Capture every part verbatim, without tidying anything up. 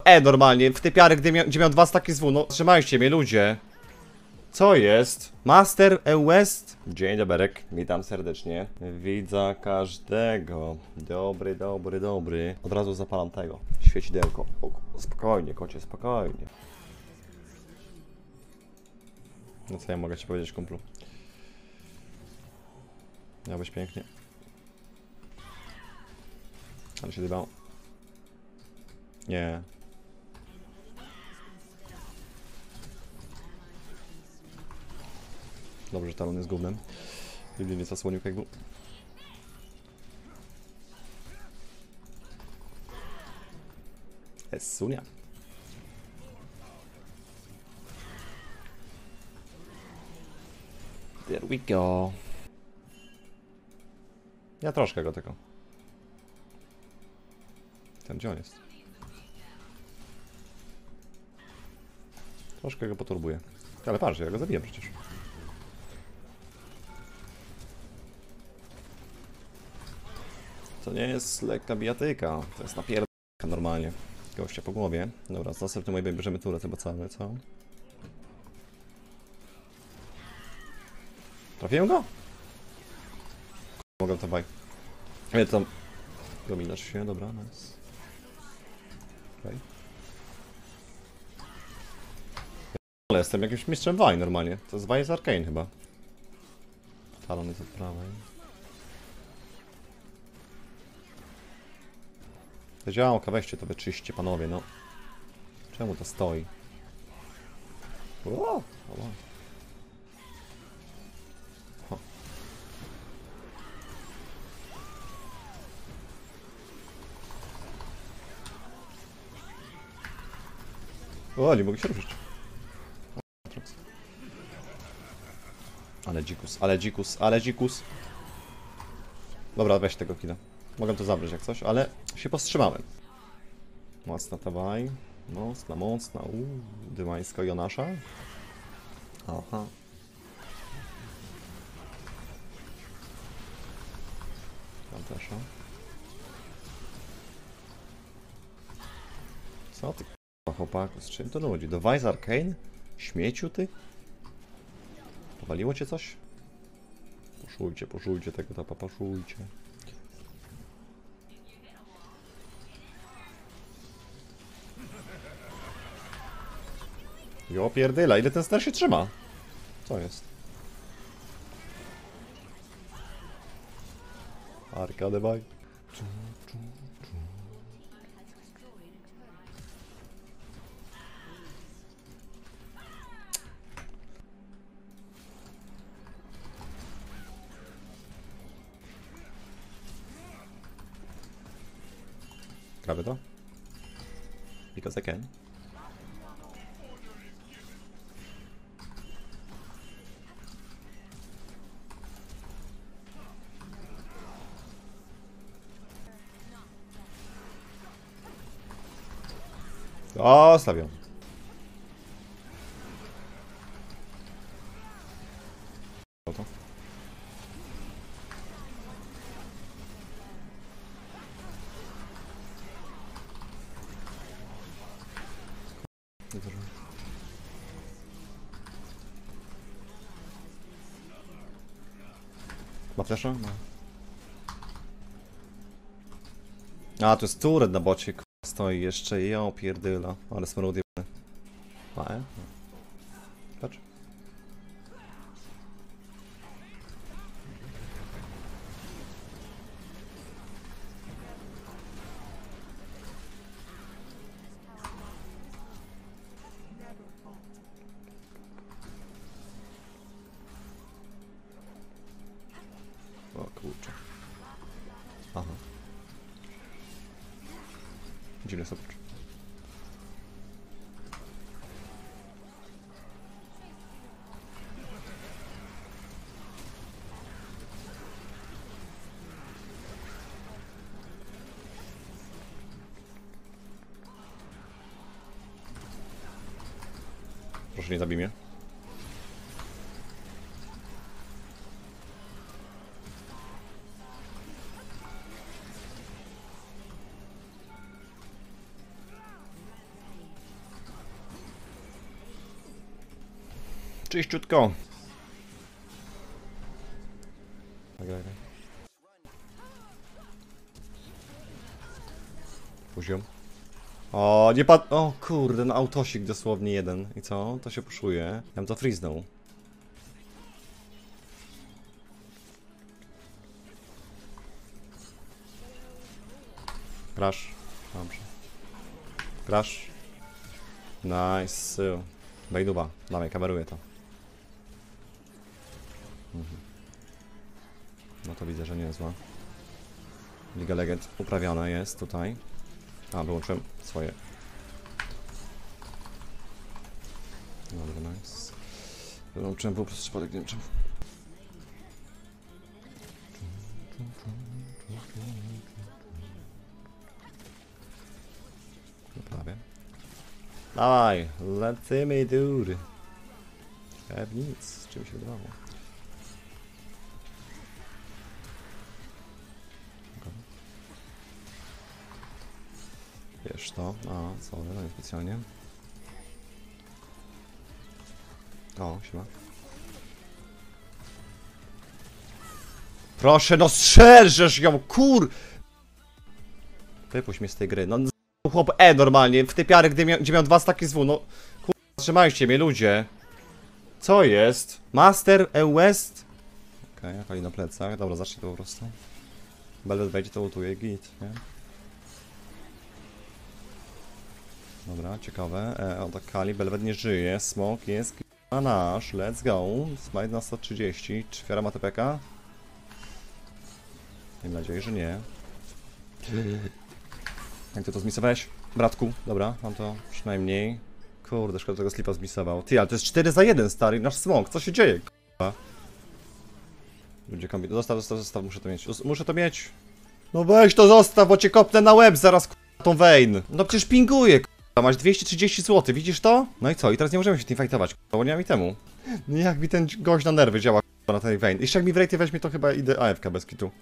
E, normalnie, w typiary, gdzie, mia gdzie miał dwa staki z W, no trzymajcie mnie, ludzie. Co jest? Master E West? Dzień doberek, witam serdecznie. Widza każdego. Dobry, dobry, dobry. Od razu zapalam tego, świecidełko. O, spokojnie, kocie, spokojnie. No co ja mogę ci powiedzieć, kumplu? Miałbyś pięknie. Ale się dybało. Nie. Dobrze, że talon jest gównem. Biblię nie zasłonił jak był. Essunia. There we go. Ja troszkę go tylko. Ten gdzie on jest? Troszkę go poturbuję. Ale patrz, ja go zabiję przecież. To nie jest lekka bijatyka. To jest napierdolka normalnie. Gościa po głowie. Dobra, z następnym mojej bierzemy turę chyba całe, co? Trafiłem go? Mogę to baj. Nie, tam... Dominasz się, dobra, nice. Okay. Ale jestem jakimś mistrzem Waj normalnie. To jest Waj z Arcane chyba. Talon jest od prawej. To działka, weźcie to wyczyście, panowie, no. Czemu to stoi? O, o. O, nie mogę się ruszyć. Ale dzikus, ale dzikus, ale dzikus. Dobra, weź tego killa. Mogę to zabrać jak coś, ale się powstrzymałem. Mocna tawaj. Mocna, mocna. Uuu, dymańska Jonasza. Aha. Tam też, o. Co ty, k***a, chłopaku, z czym to ludzi? Do Wise Arcane? Śmieciu ty? Powaliło cię coś? Poszujcie, poszujcie tego tapa, poszujcie. Jo pierdyla, ile ten ster się trzyma? Co jest? Arcade baj. Graby to? Because I can. O, stawiam. To. Ma flesza? No. A, to jest turret na bocie, stoi jeszcze, ja pierdyla, ale smród jebany. A, e? No. Patrz. O kurczę. Aha. Dziwny sobie. Proszę, nie zabij mnie. Czyściutko. Poziom. O, nie pad... O kurde, no autosik dosłownie jeden. I co? To się puszuje. Ja bym to friznął. Crash. Dobrze. Crash. Nice. Bejduba. Dawaj, kameruję to. Mhm. No to widzę, że nie jest zła. Liga Legend uprawiana jest tutaj. A, wyłączyłem swoje. Dobra, nice. Wyłączyłem po prostu przypadek, nie wiem czemu. Prawie. Dawaj, lecimy, dude. Pewnie nic, z czym się wydawało. Wiesz to, a co, no nie specjalnie. O, siema. Proszę, no strzelżesz ją, kur... Wypuść mnie z tej gry, no chłop E normalnie, w typiary, gdzie miał, gdzie miał dwa staki z W, no kur... Trzymajcie mnie, ludzie. Co jest? Master, E West? Okej, okay, na plecach, dobra, zacznij to po prostu. Belvet wejdzie, to ultuje, git, nie? Dobra, ciekawe. E, o tak Kali, Belvet nie żyje, Smok jest a nasz, let's go. Smite na sto trzydzieści, Czwiara ma T P K? Mam nadzieję, że nie. Jak ty to zmisowałeś? Bratku, dobra, mam to przynajmniej. Kurde, szkoda, że tego slipa zmisował. Ty, ale to jest cztery za jeden, stary, nasz Smok, co się dzieje, k***a? Ludzie kombi... Zostaw, zostaw, zostaw, muszę to mieć, muszę to mieć. No weź to zostaw, bo cię kopnę na łeb zaraz, k***a, tą Vayne. No przecież pinguje, k***a, masz dwieście trzydzieści złotych, widzisz to? No i co, i teraz nie możemy się teamfightować, k***a, bo nie mam i temu. No jak mi ten gość na nerwy działa, k***a, na tej Vayne. Jeszcze jak mi w rejty weźmie, to chyba idę A F K bez kitu.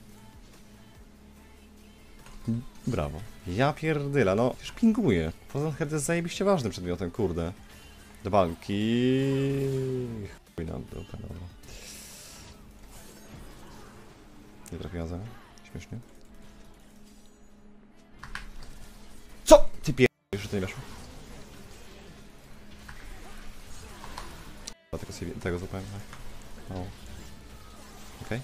Brawo. Ja pierdyla, no już pinguje. Poza tym jest zajebiście ważnym przedmiotem, kurde. Do walki... Chuj na dupę, dobra. Nie trafiła za... Śmiesznie. Co? Ty pier... Jeszcze to nie weszło. Dlatego sobie tego zupełnie. O. Okej. Okay.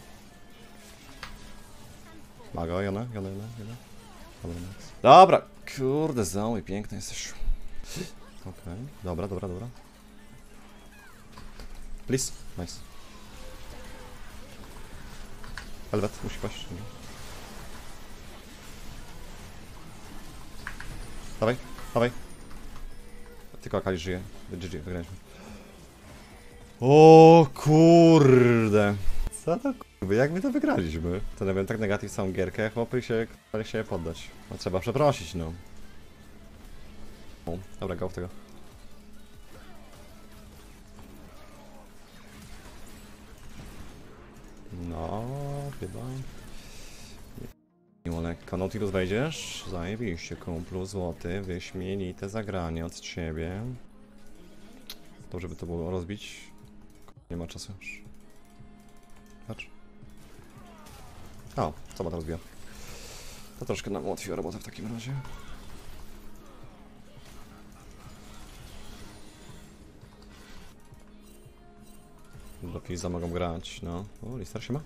Mago, Jona, Jona, Jona, Jona. Dobra, nice. Dobra, kurde, Zoe, piękny jesteś. Okej, okay. Dobra, dobra, dobra. Please, nice. Belvet musi paść. Dawaj, dawaj. Tylko Akali żyje. G G, wygraliśmy. O kurde. Co to kurwa, jak my to wygraliśmy? To nie wiem, tak negatyw całą gierkę, chłopy się chcieli się poddać. No trzeba przeprosić, no. O, dobra, go w tego. No, chyba. Mimo lekko. Nautilus wejdziesz? Zajebiście, kumplu, złoty, wyśmienite zagranie od ciebie. Dobrze by to było rozbić. Nie ma czasu już. Patrz. O, co ma to rozbija? To troszkę nam ułatwiła robotę w takim razie. Do Fiza mogą grać, no. O, Listar się ma?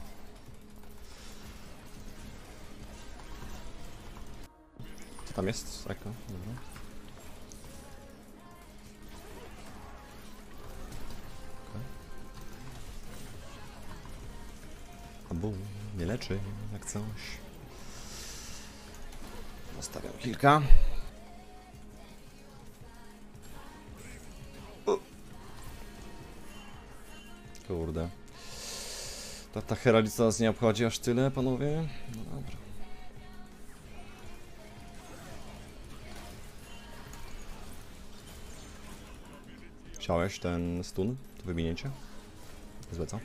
Co tam jest? Eko, dobra. Bum, nie leczy, jak coś. Zostawiam kilka. U. Kurde. Ta, ta heralica nas nie obchodzi aż tyle, panowie? No dobra. Chciałeś ten stun? To wyminięcie? Zlecam.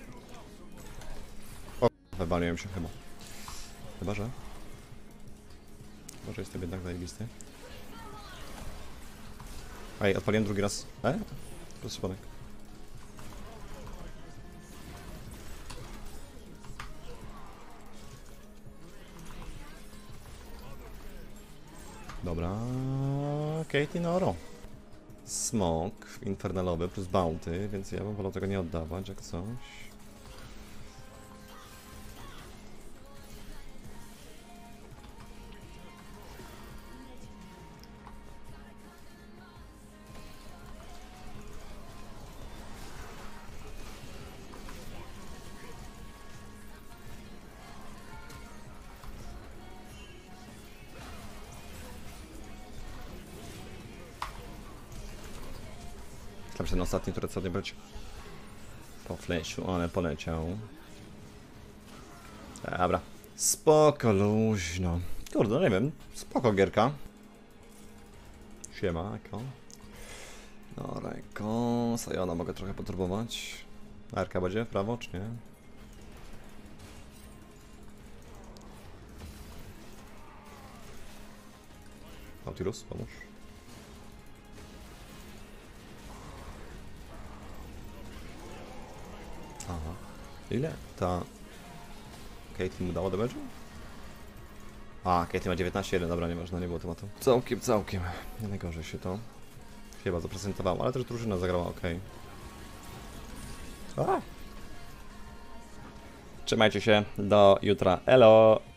Wywaliłem się chyba. Chyba, że... Chyba, że jestem jednak zajebisty. Ej, odpaliłem drugi raz. E? To jest przypadek. Caitlyn Oro. Smok infernalowy plus bounty, więc ja bym wolał tego nie oddawać, jak coś. Tam ten ostatni, który co nie brać po flashu, ale poleciał. Dobra. Spoko, luźno. Kurde, no nie wiem. Spoko gierka. Siema, Eko. Dobra, Eko. Sajona mogę trochę poturbować. Arka będzie w prawo, czy nie? Nautilus, pomóż. Aha. Ile? Ta... Caitlyn mu dało damage'u? A, Caitlyn ma dziewiętnaście jeden, dobra, nieważne, nie było tematu. Całkiem, całkiem. Nie najgorzej się to chyba zaprezentowało, ale też drużyna zagrała ok. A! Trzymajcie się, do jutra, elo!